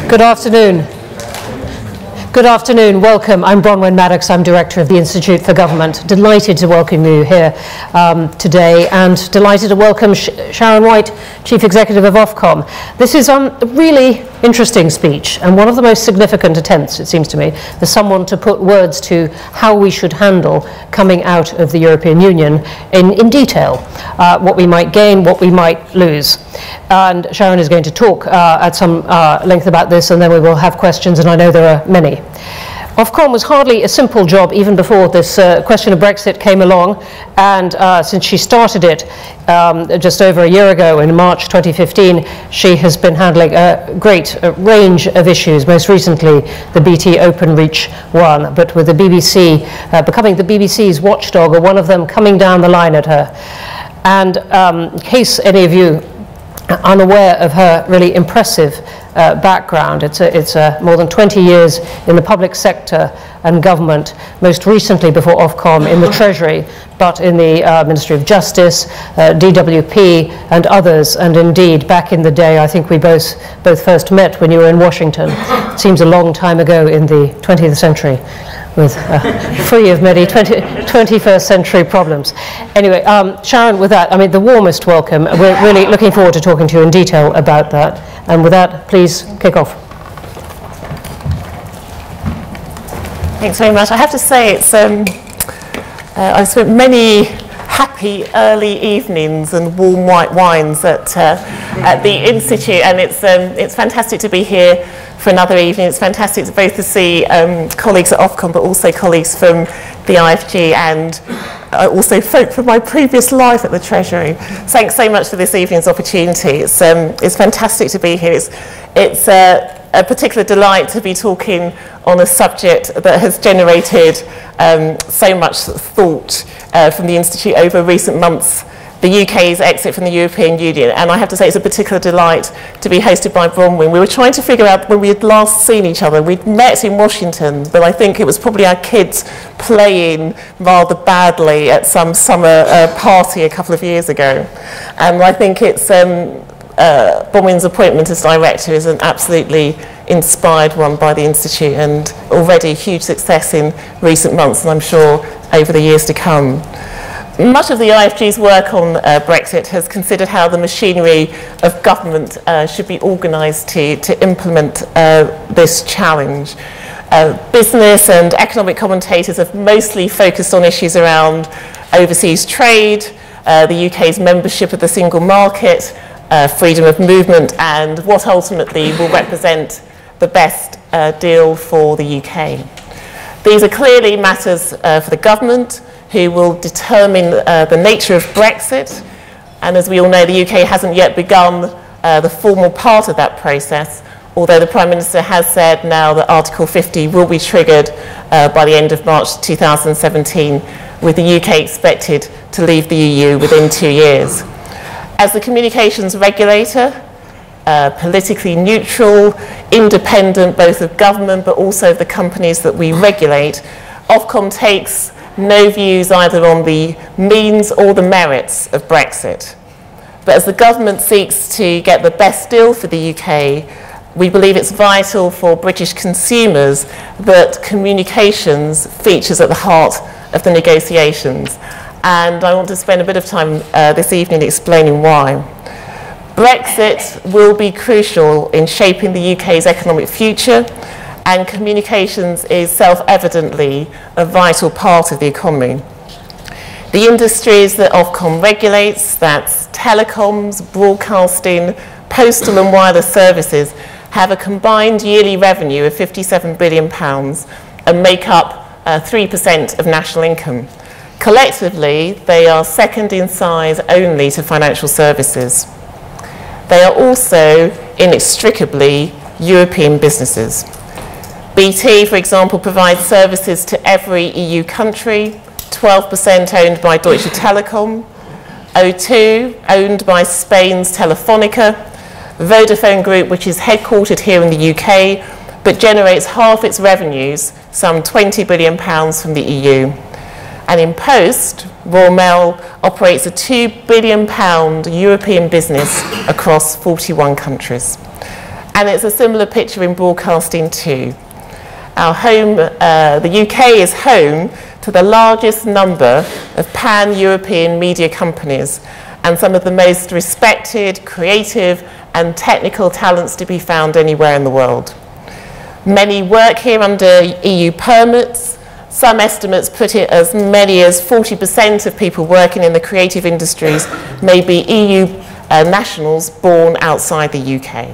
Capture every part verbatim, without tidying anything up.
Good afternoon. Good afternoon. Welcome. I'm Bronwyn Maddox. I'm Director of the Institute for Government. Delighted to welcome you here um, today, and delighted to welcome Sh Sharon White, Chief Executive of Ofcom. This is um, a really interesting speech, and one of the most significant attempts, it seems to me, for someone to put words to how we should handle coming out of the European Union in, in detail, uh, what we might gain, what we might lose. And Sharon is going to talk uh, at some uh, length about this, and then we will have questions, and I know there are many. Ofcom was hardly a simple job even before this uh, question of Brexit came along, and uh, since she started it um, just over a year ago in March twenty fifteen, she has been handling a great uh, range of issues, most recently the B T Openreach one, but with the B B C uh, becoming the B B C's watchdog, or one of them coming down the line at her. And um, in case any of you are unaware of her really impressive Uh, background. It's, a, it's a more than twenty years in the public sector and government, most recently before Ofcom in the Treasury, but in the uh, Ministry of Justice, uh, D W P and others, and indeed back in the day, I think we both, both first met when you were in Washington. It seems a long time ago in the twentieth century, with uh, free of many twenty-first century problems. Anyway, um, Sharon, with that, I mean, the warmest welcome. We're really looking forward to talking to you in detail about that. And with that, please kick off. Thanks very much. I have to say, it's um, uh, I've spent many happy early evenings and warm white wines at uh, at the Institute, and it's um, it's fantastic to be here for another evening. It's fantastic to both to see um, colleagues at Ofcom, but also colleagues from the I F G, and uh, also folk from my previous life at the Treasury. Thanks so much for this evening's opportunity. It's um, it's fantastic to be here. It's it's uh, a particular delight to be talking on a subject that has generated um, so much thought uh, from the Institute over recent months. The U K's exit from the European Union, and I have to say it's a particular delight to be hosted by Bronwyn. We were trying to figure out when we had last seen each other. We'd met in Washington, but I think it was probably our kids playing rather badly at some summer uh, party a couple of years ago. And I think it's um, uh, Bronwyn's appointment as director is an absolutely inspired one by the Institute, and already huge success in recent months, and I'm sure over the years to come. Much of the I F G's work on uh, Brexit has considered how the machinery of government uh, should be organised to, to implement uh, this challenge. Uh, business and economic commentators have mostly focused on issues around overseas trade, uh, the U K's membership of the single market, uh, freedom of movement, and what ultimately will represent the best uh, deal for the U K. These are clearly matters uh, for the government, who will determine uh, the nature of Brexit. And as we all know, the U K hasn't yet begun uh, the formal part of that process, although the Prime Minister has said now that Article fifty will be triggered uh, by the end of March two thousand seventeen, with the U K expected to leave the E U within two years. As the communications regulator, uh, politically neutral, independent both of government but also of the companies that we regulate, Ofcom takes no views either on the means or the merits of Brexit. But as the government seeks to get the best deal for the U K, we believe it's vital for British consumers that communications features at the heart of the negotiations. And I want to spend a bit of time uh, this evening explaining why. Brexit will be crucial in shaping the U K's economic future, and communications is self-evidently a vital part of the economy. The industries that Ofcom regulates, that's telecoms, broadcasting, postal and wireless services, have a combined yearly revenue of fifty-seven billion pounds and make up uh, three percent of national income. Collectively, they are second in size only to financial services. They are also inextricably European businesses. B T, for example, provides services to every E U country, twelve percent owned by Deutsche Telekom, O two, owned by Spain's Telefonica, Vodafone Group, which is headquartered here in the U K, but generates half its revenues, some twenty billion pounds, from the E U. And in Post, Royal Mail operates a two billion pound European business across forty-one countries. And it's a similar picture in broadcasting too. Our home, uh, the U K is home to the largest number of pan-European media companies and some of the most respected, creative and technical talents to be found anywhere in the world. Many work here under E U permits. Some estimates put it as many as forty percent of people working in the creative industries may be E U uh, nationals born outside the U K.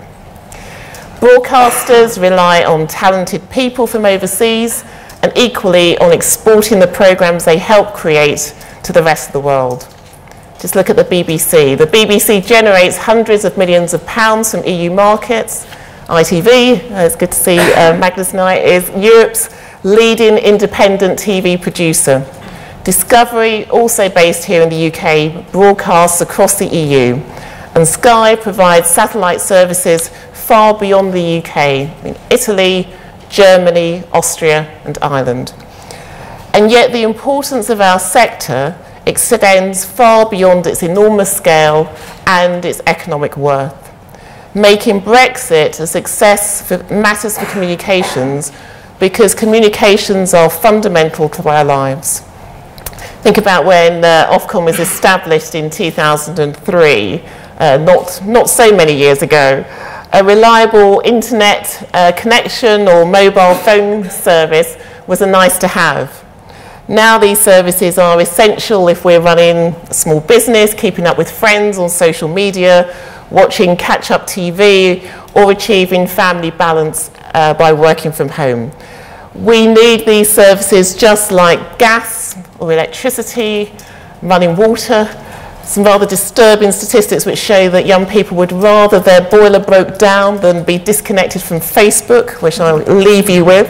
Broadcasters rely on talented people from overseas and equally on exporting the programmes they help create to the rest of the world. Just look at the B B C. The B B C generates hundreds of millions of pounds from E U markets. I T V, uh, it's good to see uh, Magnus Knight, is Europe's leading independent T V producer. Discovery, also based here in the U K, broadcasts across the E U. And Sky provides satellite services far beyond the U K, in Italy, Germany, Austria and Ireland. And yet the importance of our sector extends far beyond its enormous scale and its economic worth, making Brexit a success for matters for communications because communications are fundamental to our lives. Think about when uh, Ofcom was established in two thousand three, uh, not, not so many years ago. A reliable internet uh, connection or mobile phone service was a nice to have. Now these services are essential if we're running a small business, keeping up with friends on social media, watching catch-up T V, or achieving family balance uh, by working from home. We need these services just like gas or electricity, running water. Some rather disturbing statistics which show that young people would rather their boiler broke down than be disconnected from Facebook, which I'll leave you with.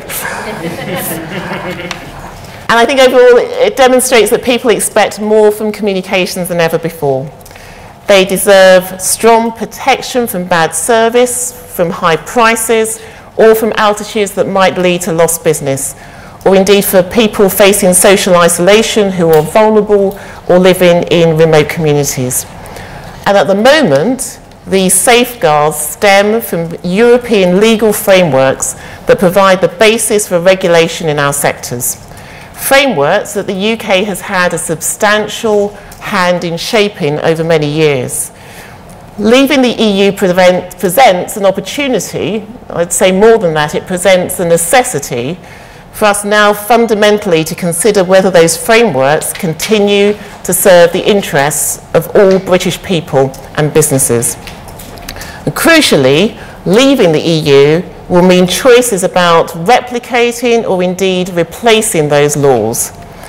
And I think overall it demonstrates that people expect more from communications than ever before. They deserve strong protection from bad service, from high prices, or from altitudes that might lead to lost business, or indeed for people facing social isolation who are vulnerable or living in remote communities. And at the moment, these safeguards stem from European legal frameworks that provide the basis for regulation in our sectors. Frameworks that the U K has had a substantial hand in shaping over many years. Leaving the E U prevent, presents an opportunity, I'd say more than that, it presents a necessity for us now fundamentally to consider whether those frameworks continue to serve the interests of all British people and businesses. And crucially, leaving the E U will mean choices about replicating or indeed replacing those laws.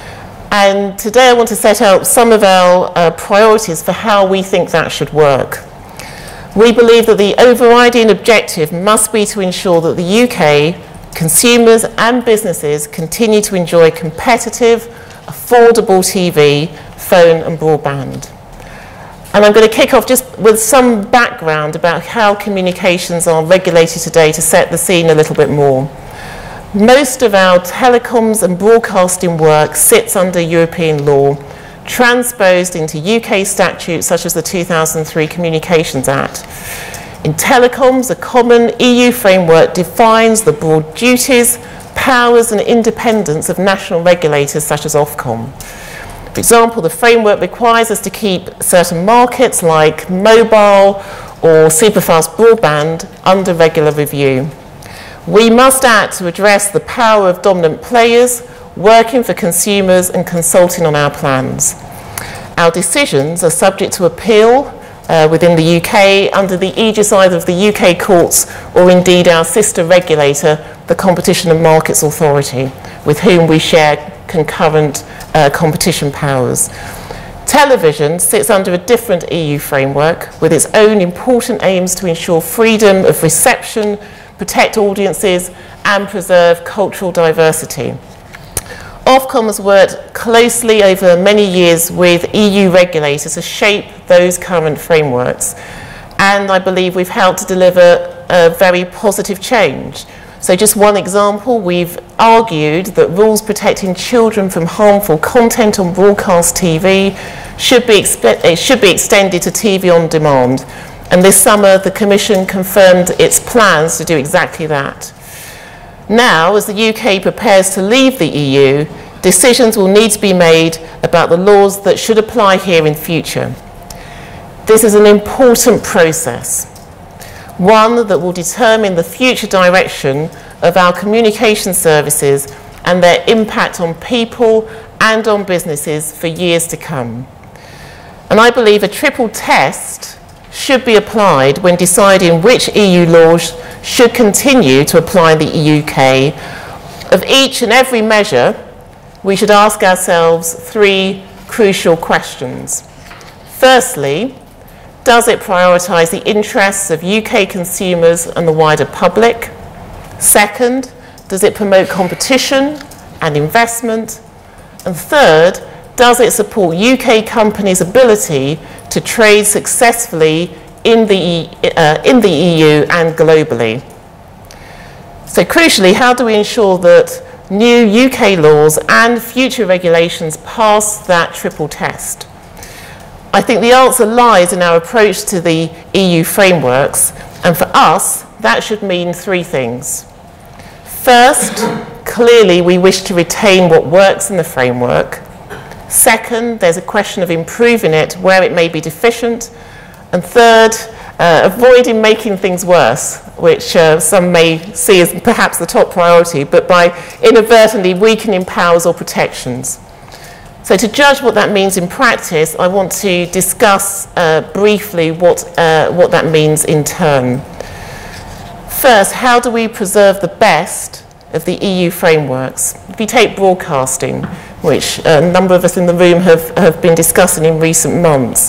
And today I want to set out some of our uh, priorities for how we think that should work. We believe that the overriding objective must be to ensure that the U K consumers and businesses continue to enjoy competitive, affordable T V, phone and broadband. And I'm going to kick off just with some background about how communications are regulated today to set the scene a little bit more. Most of our telecoms and broadcasting work sits under European law, transposed into U K statutes such as the two thousand three Communications Act. In telecoms, a common E U framework defines the broad duties, powers and independence of national regulators such as Ofcom. For example, the framework requires us to keep certain markets like mobile or superfast broadband under regular review. We must act to address the power of dominant players working for consumers and consulting on our plans. Our decisions are subject to appeal uh, within the U K under the aegis either of the U K courts or indeed our sister regulator, the Competition and Markets Authority, with whom we share concurrent uh, competition powers. Television sits under a different E U framework with its own important aims to ensure freedom of reception, protect audiences and preserve cultural diversity. Ofcom has worked closely over many years with E U regulators to shape those current frameworks, and I believe we've helped to deliver a very positive change. So just one example, we've argued that rules protecting children from harmful content on broadcast T V should be, should be extended to T V on demand, And this summer, the Commission confirmed its plans to do exactly that. Now, as the U K prepares to leave the E U, decisions will need to be made about the laws that should apply here in future. This is an important process, one that will determine the future direction of our communication services and their impact on people and on businesses for years to come. And I believe a triple test should be applied when deciding which E U laws should continue to apply in the E U K. Of each and every measure, we should ask ourselves three crucial questions. Firstly, does it prioritise the interests of U K consumers and the wider public? Second, does it promote competition and investment? And third, does it support U K companies' ability to trade successfully in the, uh, in the E U and globally? So crucially, how do we ensure that new U K laws and future regulations pass that triple test? I think the answer lies in our approach to the E U frameworks, and for us, that should mean three things. First, clearly we wish to retain what works in the framework. Second, there's a question of improving it where it may be deficient. And third, uh, avoiding making things worse, which uh, some may see as perhaps the top priority, but by inadvertently weakening powers or protections. So to judge what that means in practice, I want to discuss uh, briefly what, uh, what that means in turn. First, how do we preserve the best of the E U frameworks? If we take broadcasting, which a number of us in the room have, have been discussing in recent months,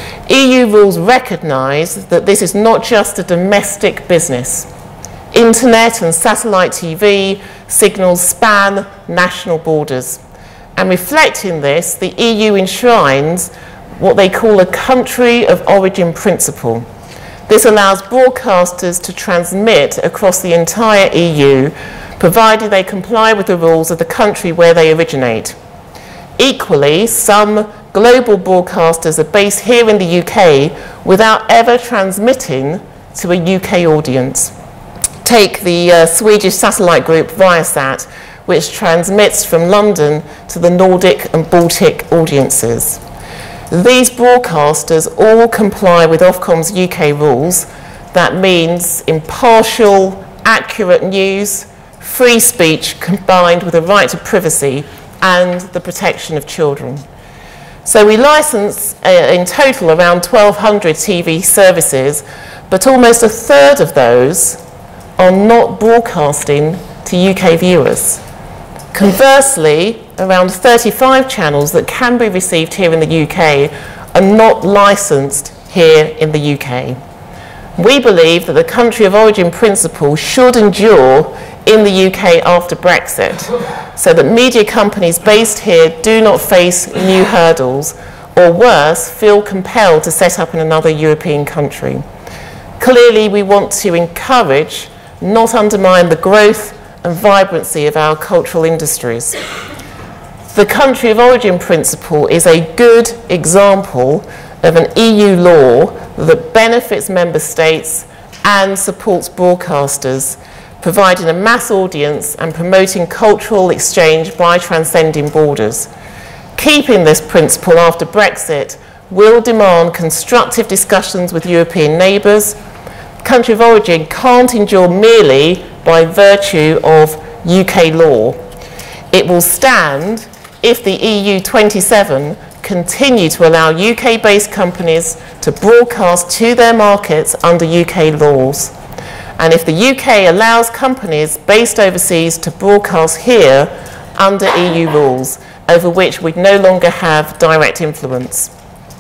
E U rules recognise that this is not just a domestic business. Internet and satellite T V signals span national borders. And reflecting this, the E U enshrines what they call a country of origin principle. This allows broadcasters to transmit across the entire E U, provided they comply with the rules of the country where they originate. Equally, some global broadcasters are based here in the U K without ever transmitting to a U K audience. Take the uh, Swedish satellite group Viasat, which transmits from London to the Nordic and Baltic audiences. These broadcasters all comply with Ofcom's U K rules. That means impartial, accurate news, free speech combined with a right to privacy and the protection of children. So we license uh, in total around twelve hundred T V services, but almost a third of those are not broadcasting to U K viewers. Conversely, around thirty-five channels that can be received here in the U K are not licensed here in the U K. We believe that the country of origin principle should endure in the U K after Brexit, so that media companies based here do not face new hurdles, or worse, feel compelled to set up in another European country. Clearly, we want to encourage, not undermine, the growth and vibrancy of our cultural industries. The country of origin principle is a good example of an E U law that benefits member states and supports broadcasters, providing a mass audience and promoting cultural exchange by transcending borders. Keeping this principle after Brexit will demand constructive discussions with European neighbours. Country of origin can't endure merely by virtue of U K law. It will stand if the E U twenty-seven continue to allow U K-based companies to broadcast to their markets under U K laws. And if the U K allows companies based overseas to broadcast here under E U rules, over which we no longer have direct influence.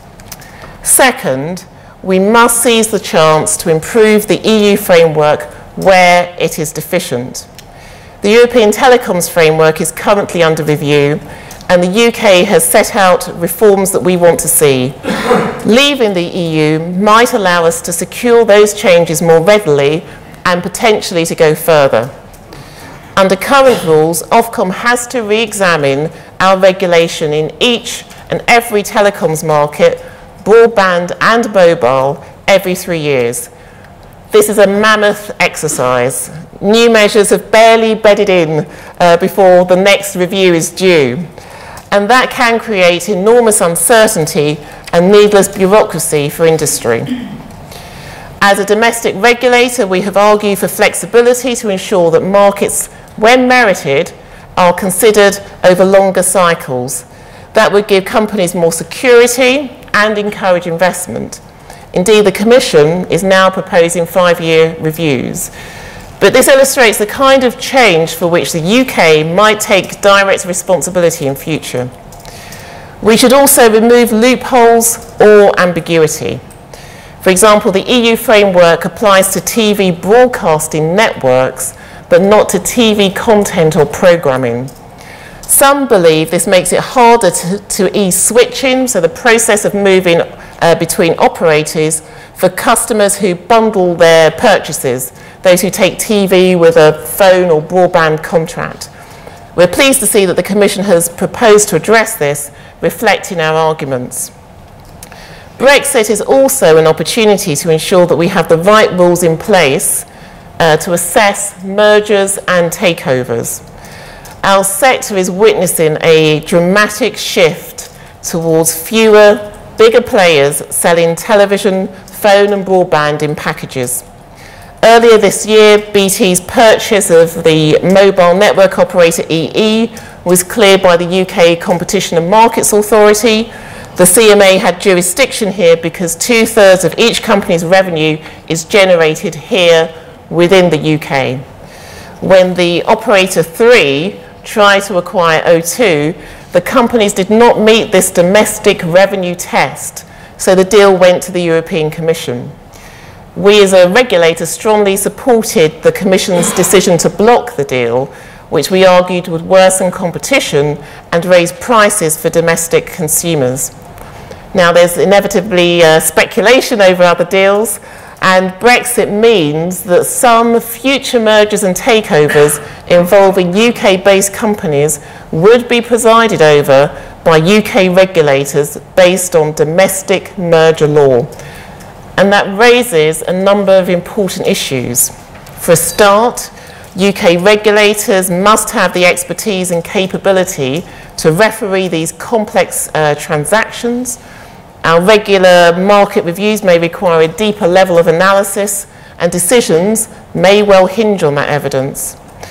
Second, we must seize the chance to improve the E U framework where it is deficient. The European Telecoms Framework is currently under review, and the U K has set out reforms that we want to see. Leaving the E U might allow us to secure those changes more readily and potentially to go further. Under current rules, Ofcom has to re-examine our regulation in each and every telecoms market, broadband and mobile, every three years. This is a mammoth exercise. New measures have barely bedded in uh, before the next review is due. And that can create enormous uncertainty and needless bureaucracy for industry. As a domestic regulator, we have argued for flexibility to ensure that markets, when merited, are considered over longer cycles. That would give companies more security and encourage investment. Indeed, the Commission is now proposing five-year reviews. But this illustrates the kind of change for which the U K might take direct responsibility in future. We should also remove loopholes or ambiguity. For example, the E U framework applies to T V broadcasting networks, but not to T V content or programming. Some believe this makes it harder to, to ease switching, so the process of moving uh, between operators for customers who bundle their purchases, those who take T V with a phone or broadband contract. We're pleased to see that the Commission has proposed to address this, reflecting our arguments. Brexit is also an opportunity to ensure that we have the right rules in place uh, to assess mergers and takeovers. Our sector is witnessing a dramatic shift towards fewer, bigger players selling television, phone and broadband in packages. Earlier this year, B T's purchase of the mobile network operator E E was cleared by the U K Competition and Markets Authority. The C M A had jurisdiction here because two-thirds of each company's revenue is generated here within the U K. When the operator three tried to acquire O two, the companies did not meet this domestic revenue test, so the deal went to the European Commission. We as a regulator strongly supported the Commission's decision to block the deal, which we argued would worsen competition and raise prices for domestic consumers. Now, there's inevitably uh, speculation over other deals, and Brexit means that some future mergers and takeovers involving U K-based companies would be presided over by U K regulators based on domestic merger law. And that raises a number of important issues. For a start, U K regulators must have the expertise and capability to referee these complex uh, transactions. Our regular market reviews may require a deeper level of analysis, and decisions may well hinge on that evidence.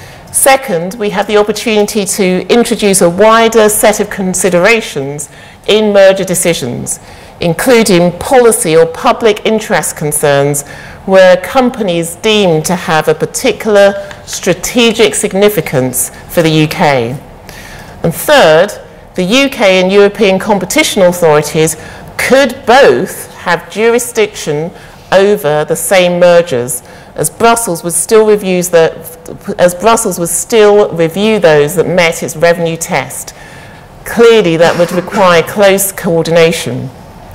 Second, we have the opportunity to introduce a wider set of considerations in merger decisions, including policy or public interest concerns where companies deemed to have a particular strategic significance for the U K. And third, the U K and European competition authorities could both have jurisdiction over the same mergers, as Brussels would still review the, as Brussels would still review those that met its revenue test. Clearly, that would require close coordination.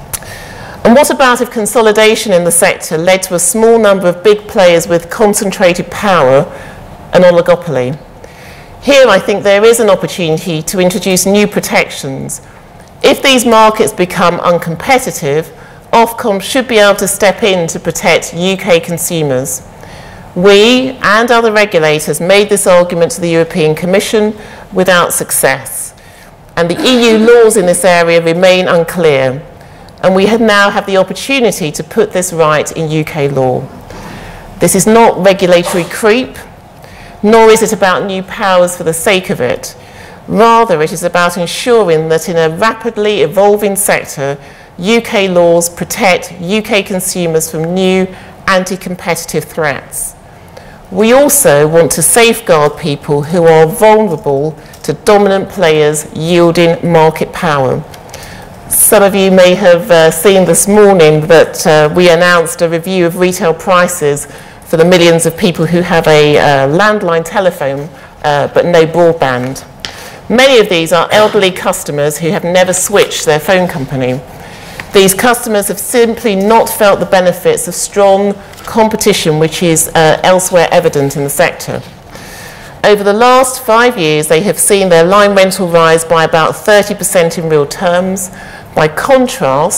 And what about if consolidation in the sector led to a small number of big players with concentrated power, an oligopoly? Here, I think there is an opportunity to introduce new protections. If these markets become uncompetitive, Ofcom should be able to step in to protect U K consumers. We and other regulators made this argument to the European Commission without success. And the E U laws in this area remain unclear. And we have now have the opportunity to put this right in U K law. This is not regulatory creep, nor is it about new powers for the sake of it. Rather, it is about ensuring that in a rapidly evolving sector, U K laws protect U K consumers from new anti-competitive threats. We also want to safeguard people who are vulnerable to dominant players yielding market power. Some of you may have uh, seen this morning that uh, we announced a review of retail prices for the millions of people who have a uh, landline telephone uh, but no broadband. Many of these are elderly customers who have never switched their phone company. These customers have simply not felt the benefits of strong competition, which is uh, elsewhere evident in the sector. Over the last five years, they have seen their line rental rise by about thirty percent in real terms. By contrast,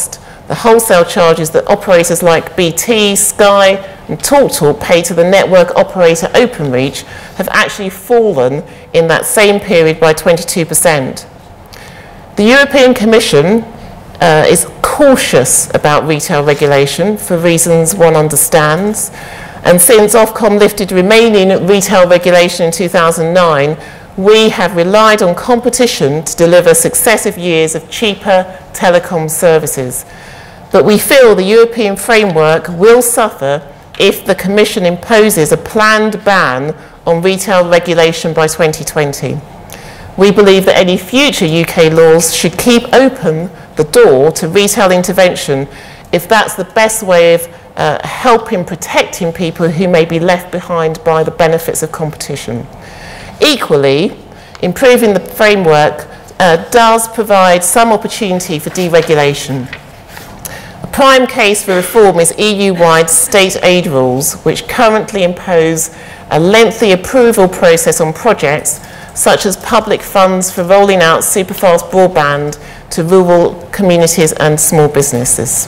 the wholesale charges that operators like B T, Sky and TalkTalk pay to the network operator Openreach have actually fallen in that same period by twenty-two percent. The European Commission uh, is cautious about retail regulation for reasons one understands, and since Ofcom lifted remaining retail regulation in two thousand nine, we have relied on competition to deliver successive years of cheaper telecom services. But we feel the European framework will suffer if the Commission imposes a planned ban on retail regulation by twenty twenty. We believe that any future U K laws should keep open the door to retail intervention if that's the best way of uh, helping protecting people who may be left behind by the benefits of competition. Equally, improving the framework uh, does provide some opportunity for deregulation. A prime case for reform is E U-wide state aid rules, which currently impose a lengthy approval process on projects such as public funds for rolling out superfast broadband to rural communities and small businesses.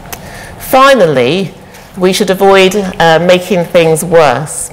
Finally, we should avoid uh, making things worse.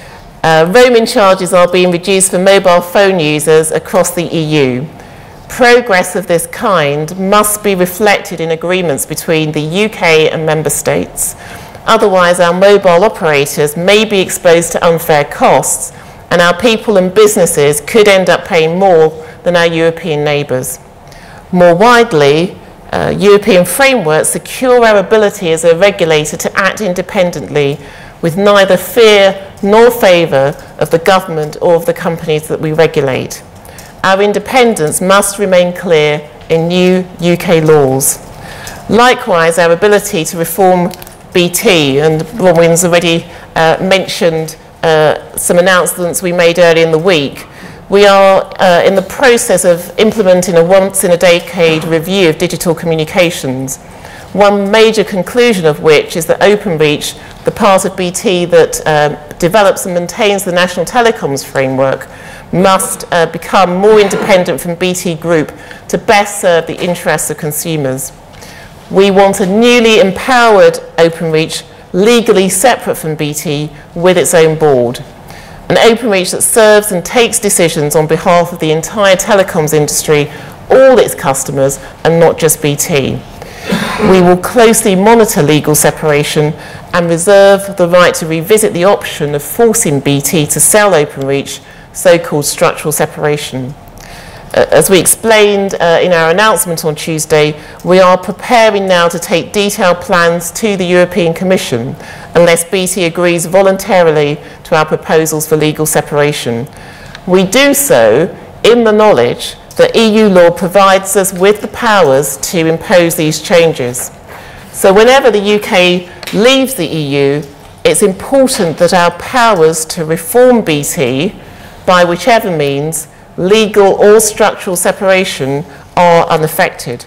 Uh, roaming charges are being reduced for mobile phone users across the E U. Progress of this kind must be reflected in agreements between the U K and member states. Otherwise, our mobile operators may be exposed to unfair costs, and our people and businesses could end up paying more than our European neighbours. More widely, uh, European frameworks secure our ability as a regulator to act independently with neither fear nor favour of the government or of the companies that we regulate. Our independence must remain clear in new U K laws. Likewise, our ability to reform B T, and Bronwyn's already uh, mentioned uh, some announcements we made earlier in the week. We are uh, in the process of implementing a once-in-a-decade review of digital communications, one major conclusion of which is that Openreach, the part of B T that uh, develops and maintains the national telecoms framework, must uh, become more independent from B T Group to best serve the interests of consumers. We want a newly empowered Openreach, legally separate from B T, with its own board. An Openreach that serves and takes decisions on behalf of the entire telecoms industry, all its customers, and not just B T. We will closely monitor legal separation and reserve the right to revisit the option of forcing B T to sell Openreach, so-called structural separation. Uh, as we explained uh, in our announcement on Tuesday, we are preparing now to take detailed plans to the European Commission unless B T agrees voluntarily to our proposals for legal separation. We do so in the knowledge that E U law provides us with the powers to impose these changes. So whenever the U K leaves the E U, it's important that our powers to reform B T, by whichever means, legal or structural separation, are unaffected.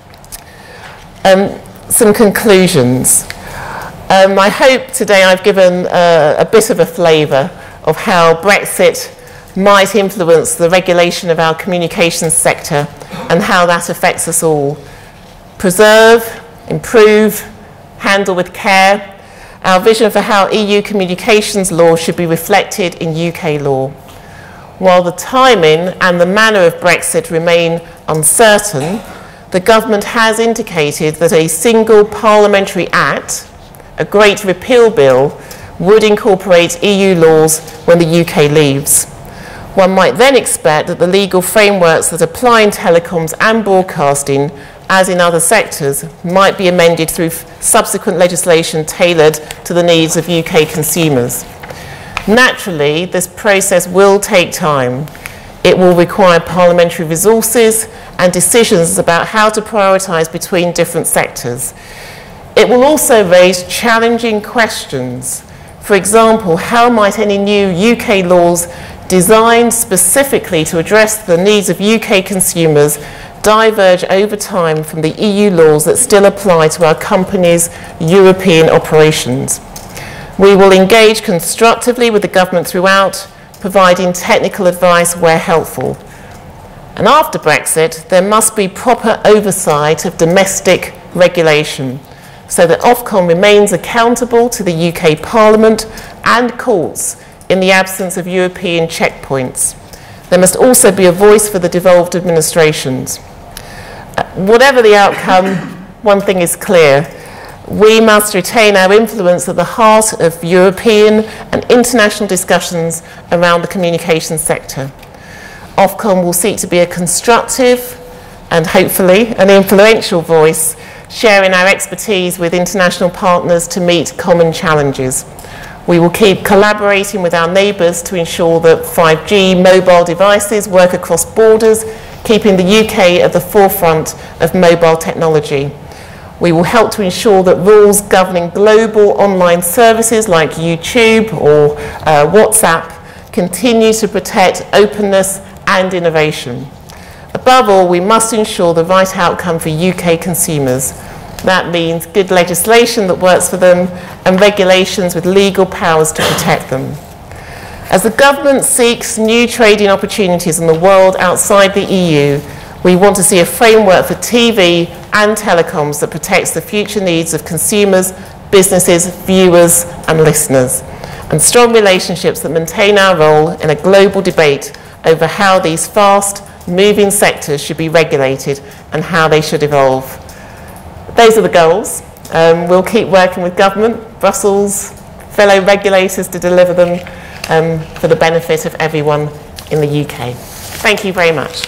Um, some conclusions. Um, I hope today I've given uh, a bit of a flavour of how Brexit might influence the regulation of our communications sector and how that affects us all. Preserve, improve, handle with care. Our vision for how E U communications law should be reflected in U K law. While the timing and the manner of Brexit remain uncertain, the government has indicated that a single parliamentary act, a Great Repeal Bill, would incorporate E U laws when the U K leaves. One might then expect that the legal frameworks that apply in telecoms and broadcasting, as in other sectors, might be amended through subsequent legislation tailored to the needs of U K consumers. Naturally, this process will take time. It will require parliamentary resources and decisions about how to prioritise between different sectors. It will also raise challenging questions. For example, how might any new U K laws designed specifically to address the needs of U K consumers diverge over time from the E U laws that still apply to our companies' European operations? We will engage constructively with the government throughout, providing technical advice where helpful. And after Brexit, there must be proper oversight of domestic regulation, so that Ofcom remains accountable to the U K Parliament and courts in the absence of European checkpoints. There must also be a voice for the devolved administrations. Uh, whatever the outcome, one thing is clear. We must retain our influence at the heart of European and international discussions around the communications sector. Ofcom will seek to be a constructive and hopefully an influential voice, sharing our expertise with international partners to meet common challenges. We will keep collaborating with our neighbours to ensure that five G mobile devices work across borders, keeping the U K at the forefront of mobile technology. We will help to ensure that rules governing global online services like YouTube or uh, WhatsApp continue to protect openness and innovation. Above all, we must ensure the right outcome for U K consumers. That means good legislation that works for them and regulations with legal powers to protect them. As the government seeks new trading opportunities in the world outside the E U, we want to see a framework for T V and telecoms that protects the future needs of consumers, businesses, viewers and listeners, and strong relationships that maintain our role in a global debate over how these fast-moving sectors should be regulated and how they should evolve. Those are the goals. Um, we'll keep working with government, Brussels, fellow regulators to deliver them um, for the benefit of everyone in the U K. Thank you very much.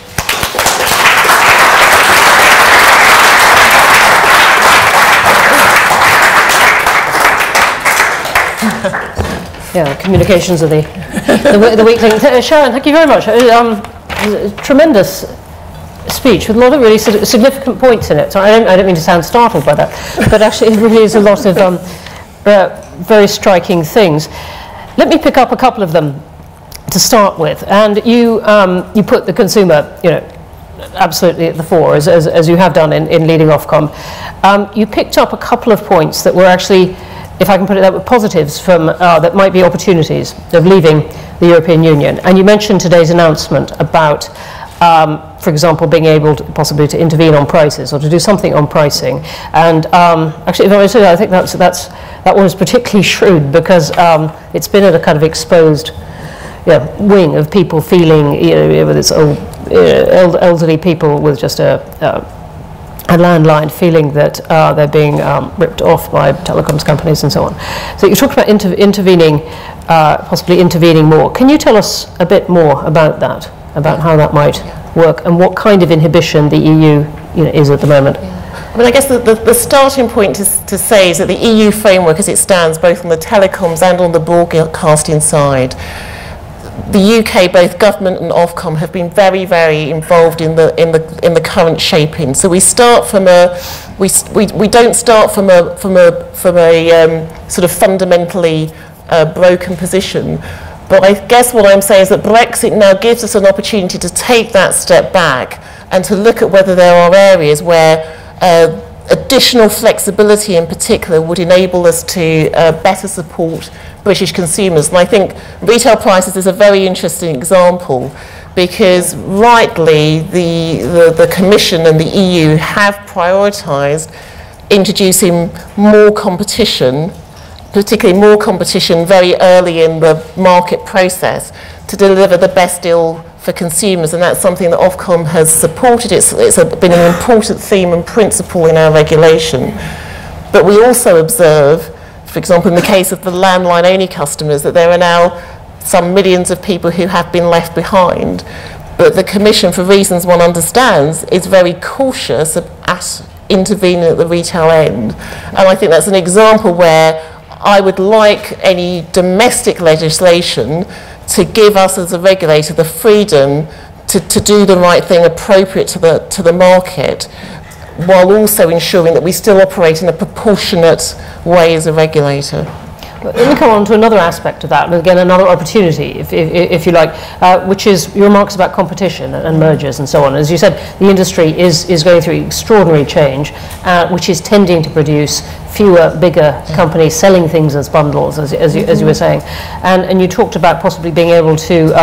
Yeah, communications are the, the, the weak link. Uh, Sharon, thank you very much. Um, tremendous speech with a lot of really significant points in it. So I don't, I don't mean to sound startled by that, but actually it really is a lot of um, uh, very striking things. Let me pick up a couple of them to start with. And you, um, you put the consumer, you know, absolutely at the fore, as, as, as you have done in, in leading Ofcom. Um, you picked up a couple of points that were actually, if I can put it that way, positives from, uh, that might be opportunities of leaving the European Union. And you mentioned today's announcement about, um, for example, being able to possibly to intervene on prices or to do something on pricing. And um, actually, if I say that, I think that's, that's, that one is particularly shrewd because um, it's been at a kind of exposed yeah, wing of people feeling, you know, whether it's old, uh, elderly people with just a, uh, a landline feeling that uh, they're being um, ripped off by telecoms companies and so on. So you talked about inter intervening, uh, possibly intervening more. Can you tell us a bit more about that, about how that might work and what kind of inhibition the E U you know, is at the moment? I mean, I guess the, the, the starting point to, to say is that the E U framework as it stands, both on the telecoms and on the broadcasting side, the U K, both government and Ofcom, have been very, very involved in the in the in the current shaping. So we start from a we we, we don't start from a from a from a um, sort of fundamentally uh, broken position. But I guess what I'm saying is that Brexit now gives us an opportunity to take that step back and to look at whether there are areas where uh, additional flexibility in particular would enable us to uh, better support British consumers. And I think retail prices is a very interesting example because rightly the, the, the Commission and the E U have prioritised introducing more competition, particularly more competition very early in the market process to deliver the best deal for consumers, and that's something that Ofcom has supported. It's, it's a, been an important theme and principle in our regulation. But we also observe, for example, in the case of the landline-only customers, that there are now some millions of people who have been left behind. But the Commission, for reasons one understands, is very cautious at intervening at the retail end. And I think that's an example where I would like any domestic legislation to give us as a regulator the freedom to, to do the right thing appropriate to the, to the market, while also ensuring that we still operate in a proportionate way as a regulator. Let me come on to another aspect of that, and again another opportunity, if, if, if you like, uh, which is your remarks about competition and mergers and so on. As you said, the industry is, is going through extraordinary change, uh, which is tending to produce fewer, bigger companies selling things as bundles, as, as, you, as you were saying. And, and you talked about possibly being able to um,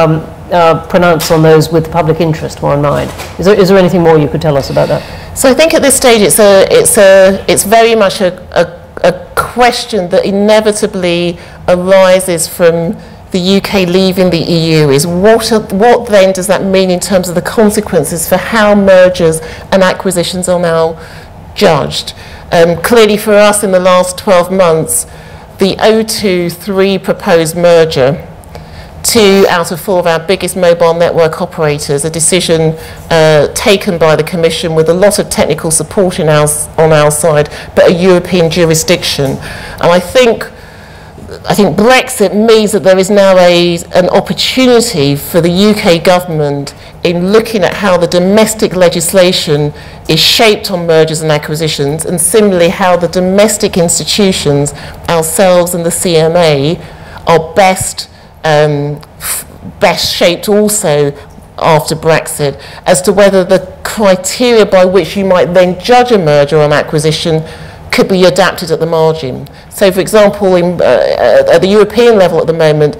uh, pronounce on those with public interest more in mind. Is there, is there anything more you could tell us about that? So I think at this stage it's a it's a it's very much a, a, a question that inevitably arises from the U K leaving the E U. Is what are, what then does that mean in terms of the consequences for how mergers and acquisitions are now judged? Um, clearly for us in the last twelve months, the O two three proposed merger, two out of four of our biggest mobile network operators, a decision uh, taken by the Commission with a lot of technical support in our, on our side, but a European jurisdiction. And I think, I think Brexit means that there is now a, an opportunity for the U K government in looking at how the domestic legislation is shaped on mergers and acquisitions, and similarly how the domestic institutions, ourselves and the C M A, are best Um, best shaped also after Brexit, as to whether the criteria by which you might then judge a merger or an acquisition could be adapted at the margin. So for example, in, uh, at the European level at the moment,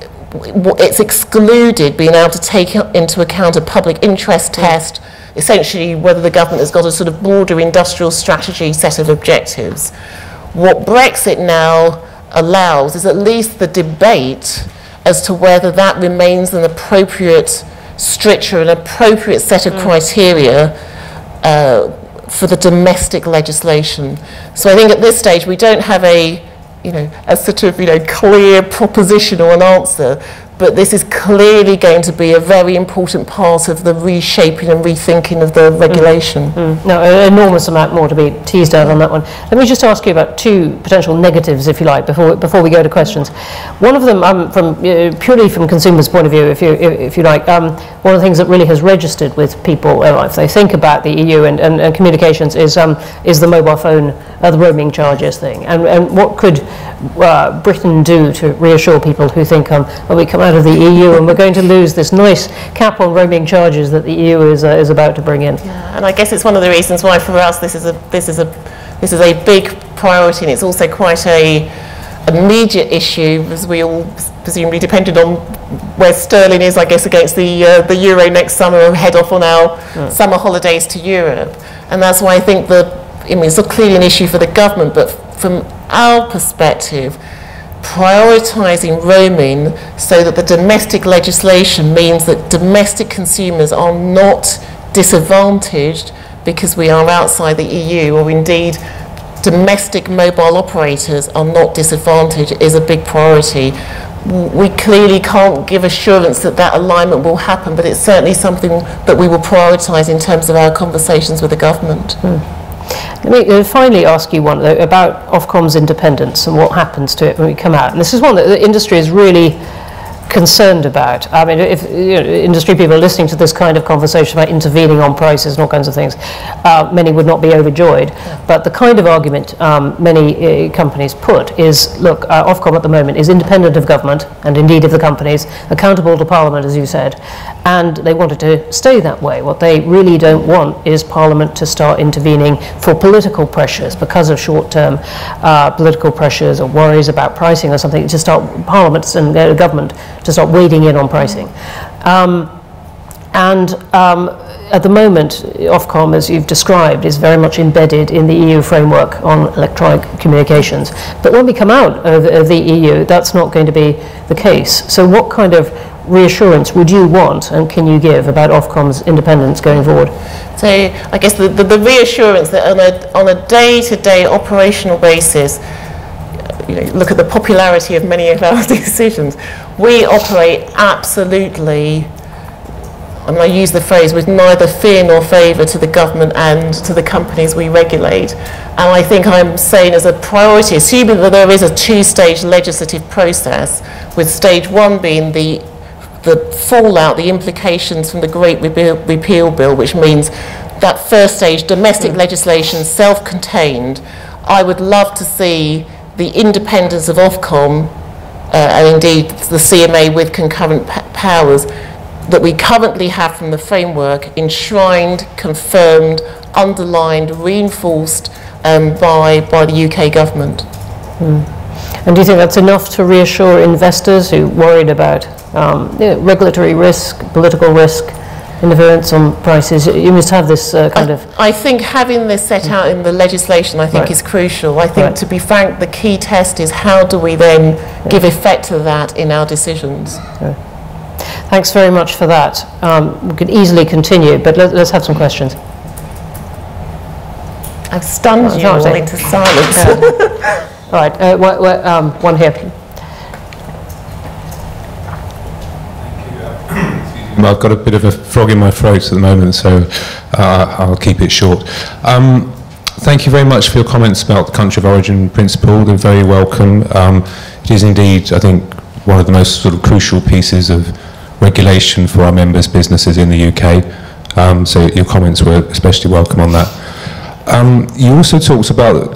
it's excluded being able to take into account a public interest test, essentially whether the government has got a sort of broader industrial strategy set of objectives. What Brexit now allows is at least the debate as to whether that remains an appropriate stricture, an appropriate set of mm. criteria uh, for the domestic legislation. So I think at this stage we don't have a, you know, a sort of, you know, clear proposition or an answer, but this is clearly going to be a very important part of the reshaping and rethinking of the regulation. Mm. Mm. No, an enormous amount more to be teased out on that one. Let me just ask you about two potential negatives, if you like, before before we go to questions. One of them, um, from uh, purely from consumers' point of view, if you if, if you like, um, one of the things that really has registered with people, uh, if they think about the E U and, and, and communications, is um, is the mobile phone, uh, the roaming charges thing, and and what could uh, Britain do to reassure people who think, um, well, we come out of the E U and we're going to lose this nice cap on roaming charges that the E U is uh, is about to bring in. Yeah, and I guess it's one of the reasons why for us this is a this is a this is a big priority, and it's also quite a immediate issue, as we all presumably depended on where sterling is, I guess, against the uh, the euro next summer, and head off on our mm. summer holidays to Europe. And that's why I think the I mean, it's not clearly an issue for the government, but from our perspective, prioritising roaming so that the domestic legislation means that domestic consumers are not disadvantaged because we are outside the E U, or indeed domestic mobile operators are not disadvantaged, is a big priority. We clearly can't give assurance that that alignment will happen, but it's certainly something that we will prioritise in terms of our conversations with the government. Mm. Let me uh, finally ask you one though, about Ofcom's independence and what happens to it when we come out. And this is one that the industry is really concerned about. I mean, if you know, industry people are listening to this kind of conversation about intervening on prices and all kinds of things, uh, many would not be overjoyed. Yeah. But the kind of argument um, many uh, companies put is, look, uh, Ofcom at the moment is independent of government, and indeed of the companies, accountable to Parliament, as you said, and they wanted to stay that way. What they really don't want is Parliament to start intervening for political pressures, because of short-term uh, political pressures or worries about pricing or something, to start Parliament and uh, government to start wading in on pricing. Um, and um, at the moment, Ofcom, as you've described, is very much embedded in the E U framework on electronic communications. But when we come out of, of the E U, that's not going to be the case. So what kind of reassurance would you want and can you give about Ofcom's independence going forward? So I guess the, the, the reassurance that on a, on a day-to-day operational basis, you know, look at the popularity of many of our decisions, we operate absolutely, I mean, I use the phrase, with neither fear nor favour to the government and to the companies we regulate. And I think I'm saying as a priority, assuming that there is a two-stage legislative process, with stage one being the the fallout, the implications from the Great Repeal, repeal Bill, which means that first stage, domestic mm. legislation, self-contained. I would love to see the independence of Ofcom, uh, and indeed the C M A with concurrent p powers, that we currently have from the framework, enshrined, confirmed, underlined, reinforced um, by, by the U K government. Mm. And do you think that's enough to reassure investors who worried about um, you know, regulatory risk, political risk, interference on prices. You must have this uh, kind I, of... I think having this set out in the legislation, I think, right. is crucial. I think, right. to be frank, the key test is how do we then yeah. give effect to that in our decisions. Okay. Thanks very much for that. Um, we could easily continue, but let, let's have some questions. I've stunned oh, you all into silence. Yeah. All right, uh, wh wh um, one here. I've got a bit of a frog in my throat at the moment, so uh, I'll keep it short. Um, thank you very much for your comments about the country of origin principle. They're very welcome. Um, it is indeed, I think, one of the most sort of crucial pieces of regulation for our members' businesses in the U K. Um, so your comments were especially welcome on that. Um, you also talked about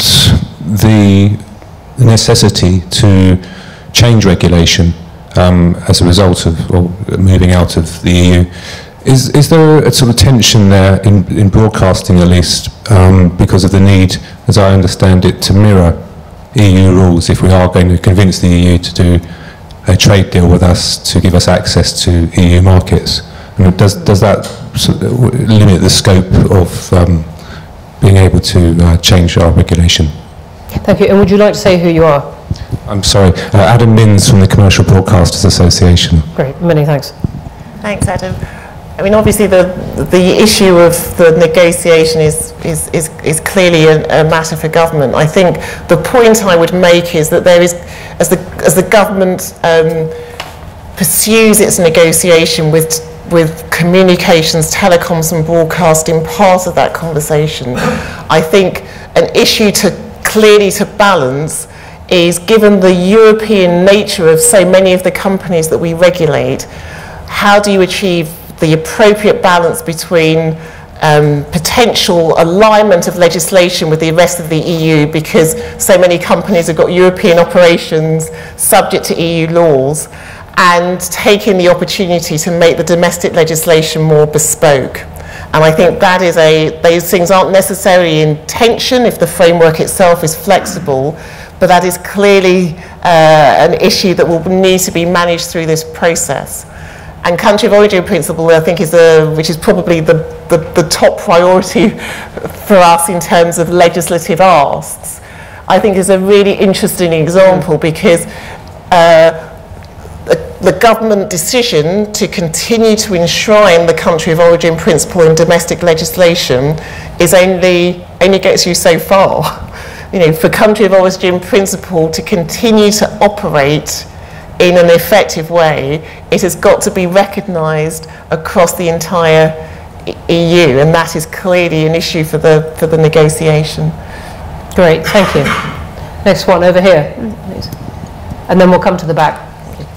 the necessity to change regulation um, as a result of well, moving out of the E U. Is, is there a sort of tension there in, in broadcasting at least um, because of the need, as I understand it, to mirror E U rules if we are going to convince the E U to do a trade deal with us to give us access to E U markets? And does, does that sort of limit the scope of um, being able to uh, change our regulation? Thank you. And would you like to say who you are? I'm sorry, uh, Adam Minns from the Commercial Broadcasters Association. Great, many thanks. Thanks, Adam. I mean, obviously, the the issue of the negotiation is is is, is clearly a, a matter for government. I think the point I would make is that there is, as the as the government um, pursues its negotiation with with communications, telecoms, and broadcasting part of that conversation, I think an issue to clearly to balance is, given the European nature of so many of the companies that we regulate, how do you achieve the appropriate balance between um, potential alignment of legislation with the rest of the E U, because so many companies have got European operations subject to E U laws, and taking the opportunity to make the domestic legislation more bespoke. And I think that is a, those things aren't necessarily in tension if the framework itself is flexible, but that is clearly uh, an issue that will need to be managed through this process. And country of origin principle, I think, is a, which is probably the, the, the top priority for us in terms of legislative asks, I think is a really interesting example, because uh, the government decision to continue to enshrine the country of origin principle in domestic legislation is only, only gets you so far. You know, for country of origin principle to continue to operate in an effective way, it has got to be recognised across the entire E U, and that is clearly an issue for the, for the negotiation. Great, thank you. Next one over here, please. And then we'll come to the back.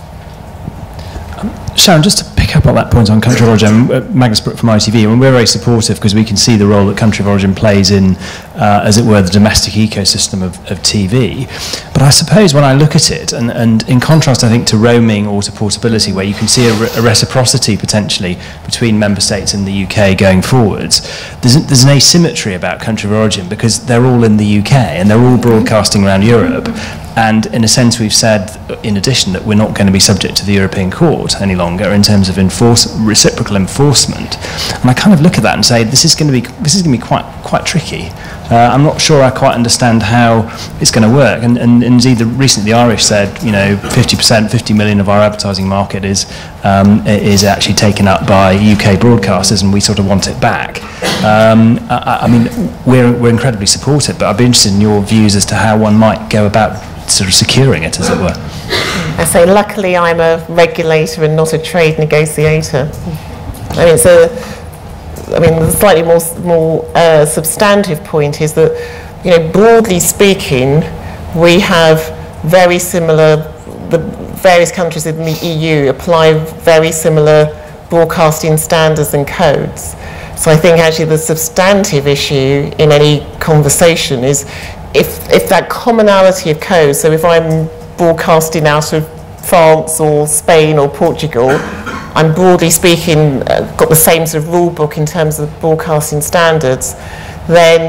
Sharon, just to pick up on that point on country of origin, uh, Magnus Brook from I T V, and we're very supportive because we can see the role that country of origin plays in, uh, as it were, the domestic ecosystem of, of T V. But I suppose when I look at it, and, and in contrast, I think, to roaming or to portability, where you can see a, re a reciprocity potentially between member states and the U K going forwards, there's, a, there's an asymmetry about country of origin because they're all in the U K and they're all broadcasting around Europe. And in a sense, we've said, in addition, that we're not going to be subject to the European Court any longer in terms of enforce, reciprocal enforcement. And I kind of look at that and say, this is going to be this is going to be quite quite tricky. Uh, I'm not sure I quite understand how it's going to work. And, and, and indeed, the, recently the Irish said, you know, fifty percent, fifty million of our advertising market is um, is actually taken up by U K broadcasters, and we sort of want it back. Um, I, I mean, we're we're incredibly supportive, but I'd be interested in your views as to how one might go about sort of securing it, as it were. I say, luckily, I'm a regulator and not a trade negotiator. I mean, it's a, I mean, the slightly more more uh, substantive point is that, you know, broadly speaking, we have very similar. The various countries in the E U apply very similar broadcasting standards and codes. So I think actually the substantive issue in any conversation is if, if that commonality of code, so if I'm broadcasting out of France or Spain or Portugal, I'm broadly speaking uh, got the same sort of rule book in terms of broadcasting standards, then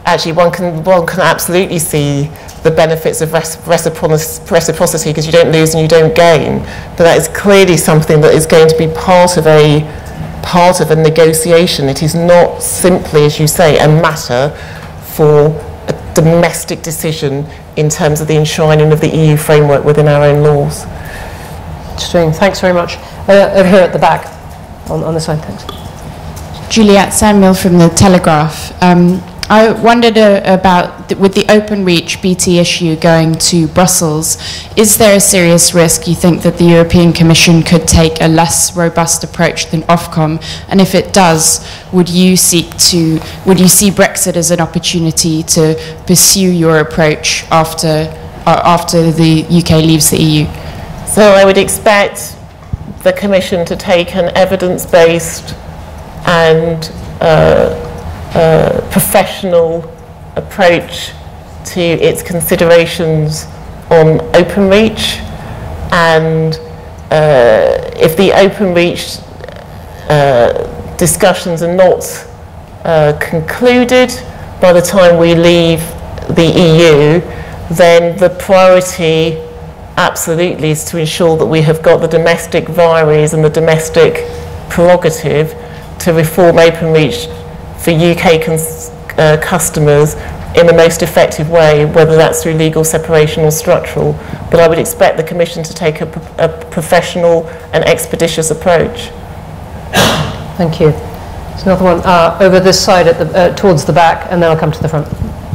actually one can, one can absolutely see the benefits of reciprocity, because you don't lose and you don't gain. But that is clearly something that is going to be part of a part of a negotiation. It is not simply, as you say, a matter for a domestic decision in terms of the enshrining of the E U framework within our own laws. Interesting. Thanks very much. Uh, over here at the back, on, on the side, thanks. Juliette Samuel from The Telegraph. Um, I wondered uh, about, th with the OpenReach B T issue going to Brussels, is there a serious risk, you think, that the European Commission could take a less robust approach than Ofcom? And if it does, would you seek to, would you see Brexit as an opportunity to pursue your approach after, uh, after the U K leaves the E U? So I would expect the Commission to take an evidence-based and uh, Uh, professional approach to its considerations on OpenReach, and uh, if the OpenReach uh, discussions are not uh, concluded by the time we leave the E U, then the priority absolutely is to ensure that we have got the domestic vires and the domestic prerogative to reform OpenReach for U K cons uh, customers in the most effective way, whether that's through legal separation or structural. But I would expect the Commission to take a, pro a professional and expeditious approach. Thank you. There's another one uh, over this side at the, uh, towards the back, and then I'll come to the front.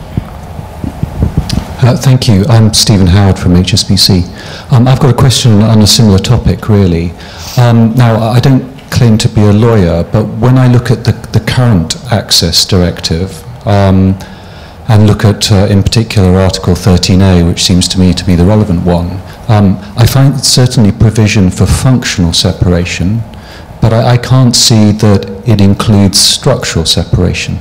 Uh, thank you. I'm Stephen Howard from H S B C. Um, I've got a question on a similar topic, really. Um, now, I don't claim to be a lawyer, but when I look at the, the current access directive um, and look at, uh, in particular, Article thirteen A, which seems to me to be the relevant one, um, I find certainly provision for functional separation, but I, I can't see that it includes structural separation.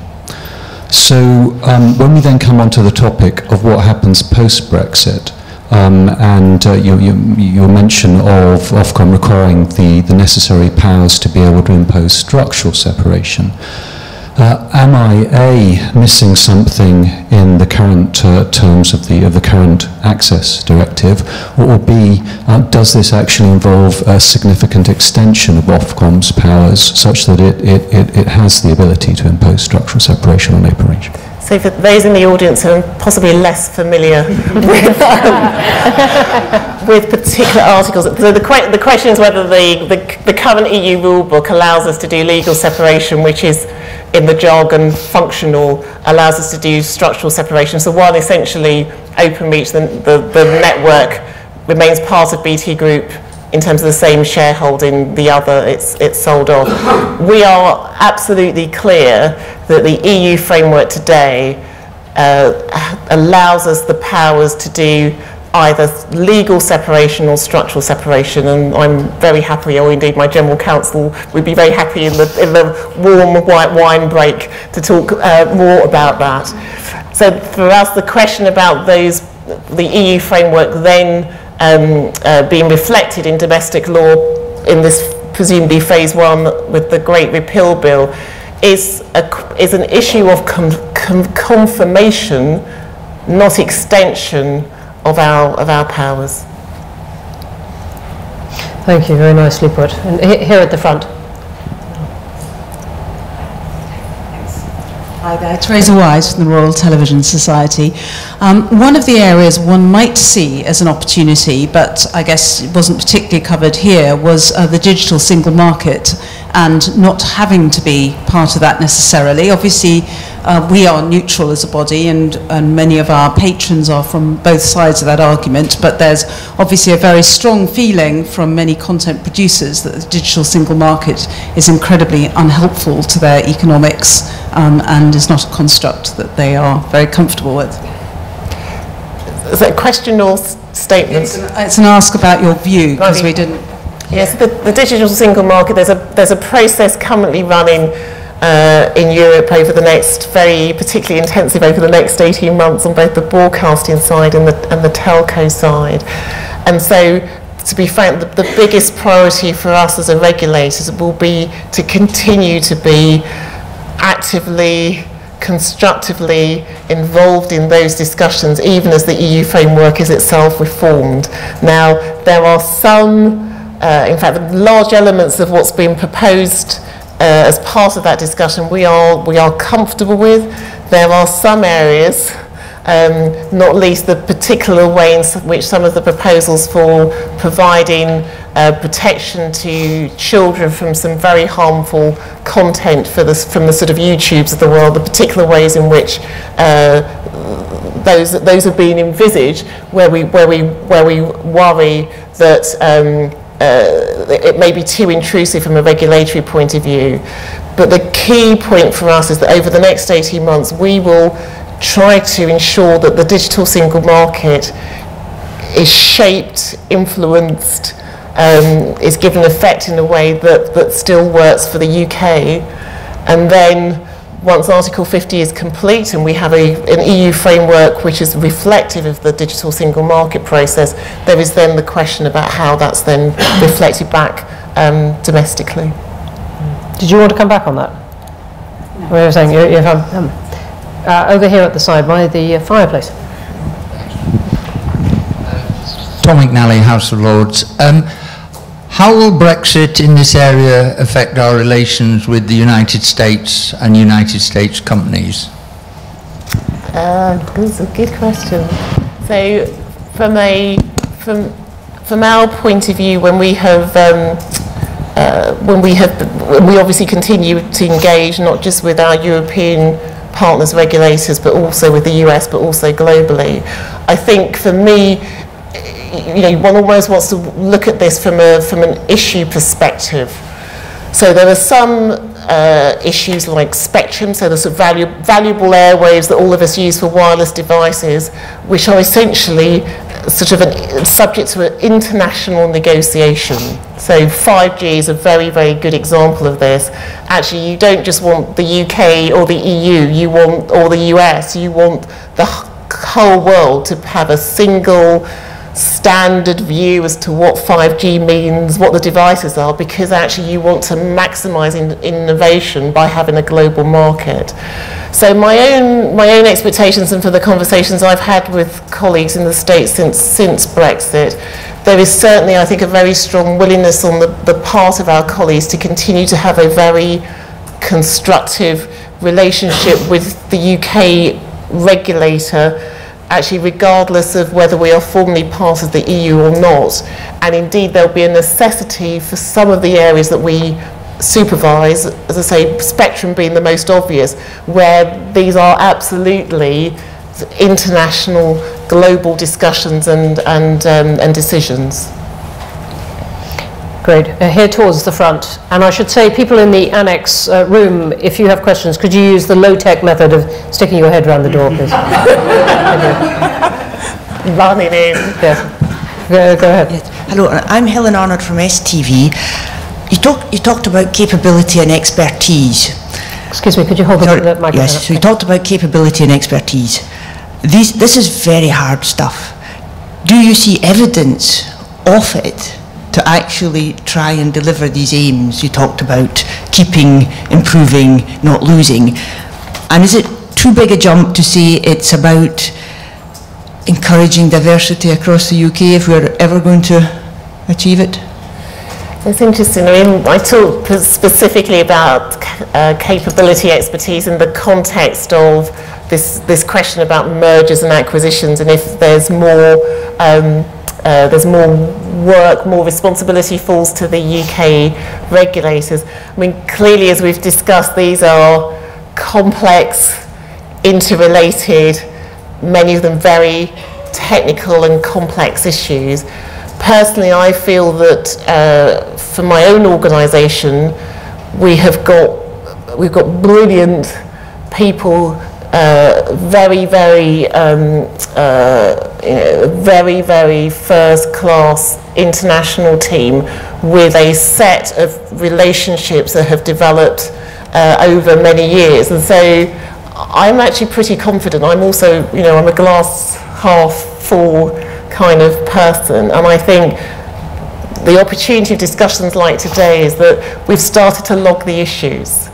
So um, when we then come on to the topic of what happens post-Brexit, Um, and uh, your, your, your mention of Ofcom requiring the, the necessary powers to be able to impose structural separation. Uh, am I, A, missing something in the current uh, terms of the, of the current access directive, or B, uh, does this actually involve a significant extension of Ofcom's powers such that it, it, it, it has the ability to impose structural separation on OpenReach? So for those in the audience who are possibly less familiar with, um, with particular articles, so the, que the question is whether the, the, the current E U rulebook allows us to do legal separation, which is, in the jargon, functional, allows us to do structural separation. So while essentially OpenReach, the, the, the network, remains part of B T Group in terms of the same shareholding, the other, it's, it's sold off. We are absolutely clear that the E U framework today uh, allows us the powers to do either legal separation or structural separation, and I'm very happy, or indeed my general counsel would be very happy in the, in the warm white wine break to talk uh, more about that. So for us, the question about those, the E U framework then Um, uh, being reflected in domestic law in this presumably phase one with the Great Repeal Bill is, a, is an issue of com com confirmation, not extension of our, of our powers. Thank you, very nicely put. And here at the front. Hi there, Teresa White from the Royal Television Society. Um, one of the areas one might see as an opportunity, but I guess it wasn't particularly covered here, was uh, the digital single market and not having to be part of that necessarily. Obviously, uh, we are neutral as a body, and, and many of our patrons are from both sides of that argument, but there's obviously a very strong feeling from many content producers that the digital single market is incredibly unhelpful to their economics um, and is not a construct that they are very comfortable with. Is that a question or statement? It's an, it's an ask about your view, because we didn't... Yes, the, the digital single market, there's a, there's a process currently running uh, in Europe over the next, very particularly intensive over the next eighteen months on both the broadcasting side and the, and the telco side. And so, to be frank, the, the biggest priority for us as a regulator will be to continue to be actively constructively involved in those discussions, even as the E U framework is itself reformed. Now, there are some, uh, in fact, large elements of what's been proposed uh, as part of that discussion we are, we are comfortable with. There are some areas, um, not least the particular way in which some of the proposals for providing Uh, protection to children from some very harmful content for this, from the sort of YouTubes of the world, the particular ways in which uh, those those have been envisaged, where we where we where we worry that um, uh, it may be too intrusive from a regulatory point of view. But the key point for us is that over the next eighteen months, we will try to ensure that the digital single market is shaped, influenced, Um, is given effect in a way that, that still works for the U K. And then once Article fifty is complete and we have a, an E U framework which is reflective of the digital single market process, there is then the question about how that's then reflected back um, domestically. Did you want to come back on that? No. What you were saying, you, you have, um, uh, over here at the side by the uh, fireplace. Tom McNally, House of Lords. Um, How will Brexit in this area affect our relations with the United States and United States companies? Uh, that's a good question. So, from a from from our point of view, when we have um, uh, when we have we obviously continue to engage not just with our European partners, regulators, but also with the U S, but also globally. I think for me, you know, one almost wants to look at this from a from an issue perspective. So there are some uh, issues like spectrum, so the sort of valu valuable airwaves that all of us use for wireless devices, which are essentially sort of an, subject to an international negotiation. So five G is a very, very good example of this. Actually, you don't just want the U K or the E U, you want, or the U S, you want the whole world to have a single standard view as to what five G means, what the devices are, because actually you want to maximise in innovation by having a global market. So my own my own expectations, and for the conversations I've had with colleagues in the States since since Brexit, there is certainly, I think, a very strong willingness on the, the part of our colleagues to continue to have a very constructive relationship with the U K regulator, actually regardless of whether we are formally part of the E U or not. And indeed there'll be a necessity for some of the areas that we supervise, as I say, spectrum being the most obvious, where these are absolutely international, global discussions and, and, um, and decisions. Great. Uh, here towards the front. And I should say, people in the annex uh, room, if you have questions, could you use the low-tech method of sticking your head around the door, please? Running in. Yes. Go, go ahead. Yes. Hello, I'm Helen Arnold from S T V. You, talk, you talked about capability and expertise. Excuse me, could you hold Sorry, the microphone? Yes, so you talked about capability and expertise. These, this is very hard stuff. Do you see evidence of it to actually try and deliver these aims you talked about, keeping, improving, not losing? And is it too big a jump to say it's about encouraging diversity across the U K if we're ever going to achieve it? It's interesting. I mean, I talked specifically about uh, capability, expertise in the context of this this question about mergers and acquisitions, and if there's more um, uh, there's more work, more responsibility falls to the U K regulators. I mean, clearly, as we've discussed, these are complex, interrelated, many of them very technical and complex issues. Personally, I feel that uh, for my own organisation, we have got we've got brilliant people, uh, very, very, um, uh, you know, very, very first-class international team with a set of relationships that have developed uh, over many years, and so I'm actually pretty confident. I'm also, you know, I'm a glass half full kind of person, and I think the opportunity of discussions like today is that we've started to log the issues.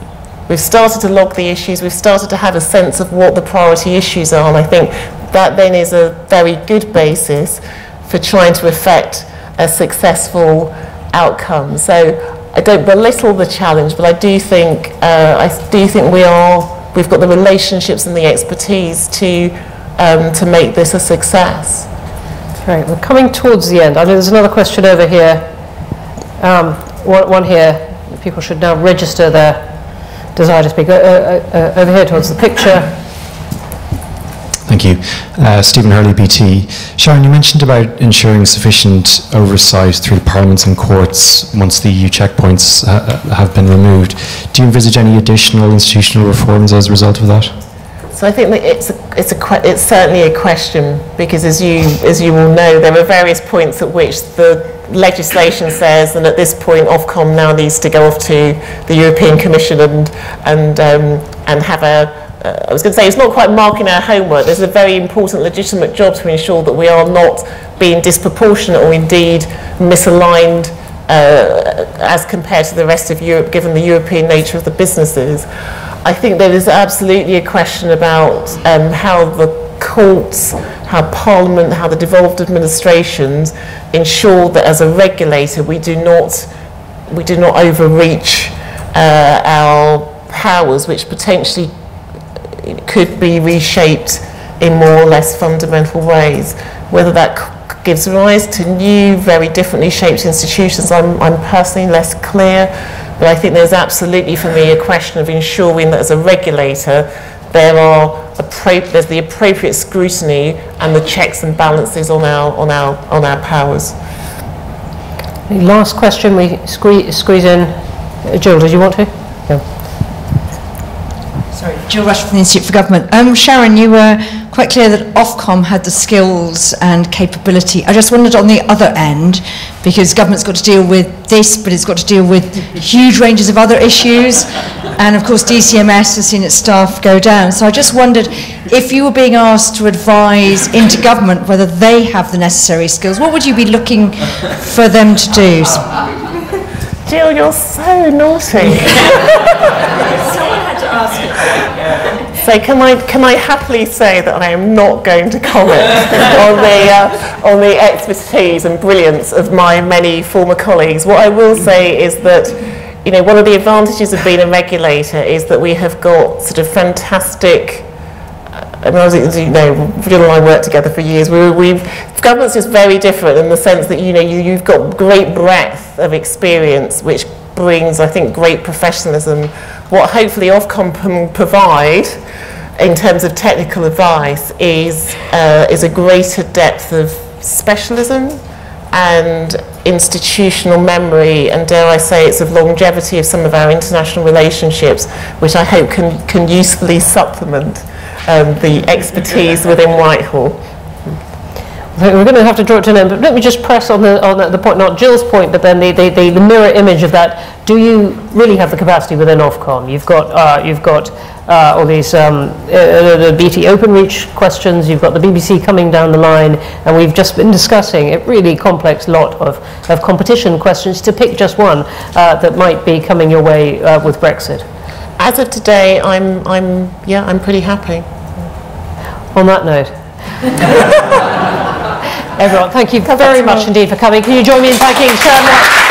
We've started to log the issues, we've started to have a sense of what the priority issues are, and I think that then is a very good basis for trying to effect a successful outcome. So I don't belittle the challenge, but I do think uh, I do think we are we've got the relationships and the expertise to um, to make this a success. Right, we're coming towards the end. I know there's another question over here. Um, one, one here. People should now register their desire to speak. Uh, uh, uh, over here towards the picture. Thank you. Uh, Stephen Hurley, B T. Sharon, you mentioned about ensuring sufficient oversight through the parliaments and courts once the E U checkpoints ha have been removed. Do you envisage any additional institutional reforms as a result of that? So I think that it's a, it's a it's certainly a question, because as you as you will know, there are various points at which the legislation says, and at this point Ofcom now needs to go off to the European Commission and and um, and have a Uh, I was going to say, it's not quite marking our homework. There's a very important legitimate job to ensure that we are not being disproportionate or indeed misaligned uh, as compared to the rest of Europe, given the European nature of the businesses. I think there is absolutely a question about um, how the courts, how Parliament, how the devolved administrations ensure that as a regulator we do not, we do not overreach uh, our powers, which potentially could be reshaped in more or less fundamental ways. Whether that gives rise to new, very differently shaped institutions, I'm, I'm personally less clear, but I think there's absolutely for me a question of ensuring that as a regulator there are there's the appropriate scrutiny and the checks and balances on our, on our, on our powers. The last question we squeeze, squeeze in. Jill, did you want to? Yeah. Sorry, Jill Rush from the Institute for Government. Um, Sharon, you were quite clear that Ofcom had the skills and capability. I just wondered on the other end, because government's got to deal with this, but it's got to deal with huge ranges of other issues, and of course D C M S has seen its staff go down. So I just wondered, if you were being asked to advise into government whether they have the necessary skills, what would you be looking for them to do? Jill, you're so naughty. So can I can I happily say that I am not going to comment on the uh, on the expertise and brilliance of my many former colleagues. What I will say is that, you know, one of the advantages of being a regulator is that we have got sort of fantastic. I mean, I was, you know, Jill and I worked together for years. We were, we've government's just very different in the sense that, you know, you, you've got great breadth of experience, which brings, I think, great professionalism. What hopefully Ofcom can provide in terms of technical advice is uh, is a greater depth of specialism and institutional memory, and dare I say it's of longevity of some of our international relationships, which I hope can, can usefully supplement um, the expertise within Whitehall. We're going to have to draw it to an end, but let me just press on the, on the point, not Jill's point, but then the, the, the, the mirror image of that. Do you really have the capacity within Ofcom? You've got, uh, you've got uh, all these um, uh, the B T OpenReach questions, you've got the B B C coming down the line, and we've just been discussing a really complex lot of, of competition questions, to pick just one uh, that might be coming your way uh, with Brexit. As of today, I'm, I'm, yeah, I'm pretty happy. On that note. Everyone, thank you very much indeed for coming. Can you join me in thanking Sharon White?